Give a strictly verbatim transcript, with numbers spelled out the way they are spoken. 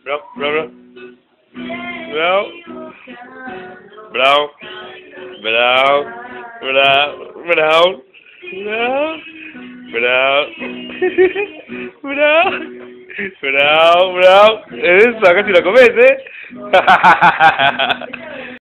Bravo, bravo, bravo. Bravo. Bravo. Bravo. Bravo. Bravo. Bravo. Bravo. Bravo, bravo. Eso, acá si lo comes, ¿eh?